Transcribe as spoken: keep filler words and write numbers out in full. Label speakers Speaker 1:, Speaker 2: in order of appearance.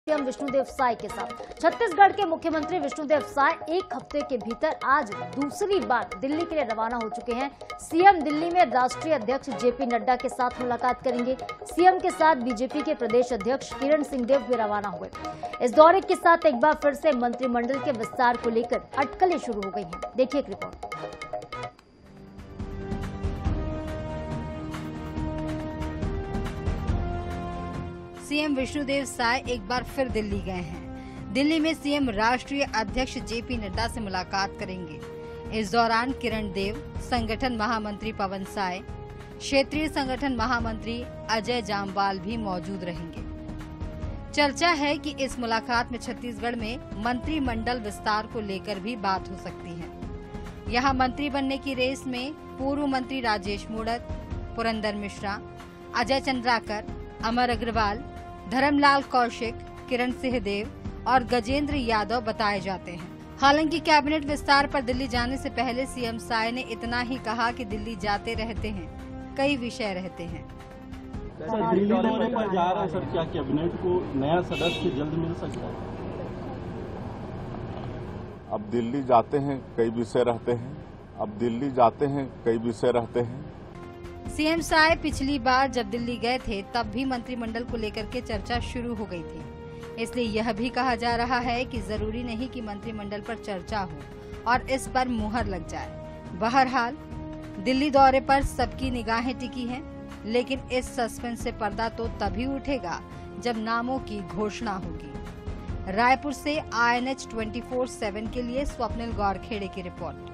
Speaker 1: CM Vishnudeo Sai के साथ। छत्तीसगढ़ के मुख्यमंत्री विष्णुदेव साय एक हफ्ते के भीतर आज दूसरी बार दिल्ली के लिए रवाना हो चुके हैं। सीएम दिल्ली में राष्ट्रीय अध्यक्ष जेपी नड्डा के साथ मुलाकात करेंगे। सीएम के साथ बीजेपी के प्रदेश अध्यक्ष किरण सिंहदेव भी रवाना हुए। इस दौरे के साथ एक बार फिर से मंत्रिमंडल के विस्तार को लेकर अटकलें शुरू हो गई हैं। देखिए एक रिपोर्ट।
Speaker 2: सीएम विष्णुदेव साय एक बार फिर दिल्ली गए हैं। दिल्ली में सीएम राष्ट्रीय अध्यक्ष जेपी नड्डा से मुलाकात करेंगे। इस दौरान किरण देव, संगठन महामंत्री पवन साय, क्षेत्रीय संगठन महामंत्री अजय जामवाल भी मौजूद रहेंगे। चर्चा है कि इस मुलाकात में छत्तीसगढ़ में मंत्रिमंडल विस्तार को लेकर भी बात हो सकती है। यहां मंत्री बनने की रेस में पूर्व मंत्री राजेश मूणत, पुरंदर मिश्रा, अजय चंद्राकर, अमर अग्रवाल, धर्मलाल कौशिक, किरण सिंहदेव और गजेंद्र यादव बताए जाते हैं। हालांकि कैबिनेट विस्तार पर दिल्ली जाने से पहले सीएम साय ने इतना ही कहा कि दिल्ली जाते रहते हैं, कई विषय रहते हैं।
Speaker 3: सर, दिल्ली दौरे पर जा रहा है सर, क्या कैबिनेट को नया सदस्य जल्द मिल सकता है?
Speaker 4: अब दिल्ली जाते हैं, कई विषय रहते हैं। अब दिल्ली जाते हैं, कई विषय रहते हैं।
Speaker 2: सीएम साय पिछली बार जब दिल्ली गए थे तब भी मंत्रिमंडल को लेकर के चर्चा शुरू हो गई थी। इसलिए यह भी कहा जा रहा है कि जरूरी नहीं कि मंत्रिमंडल पर चर्चा हो और इस पर मुहर लग जाए। बहरहाल दिल्ली दौरे पर सबकी निगाहें टिकी हैं, लेकिन इस सस्पेंस से पर्दा तो तभी उठेगा जब नामों की घोषणा होगी। रायपुर से I N H twenty four seven के लिए स्वप्निल गौरखेड़े की रिपोर्ट।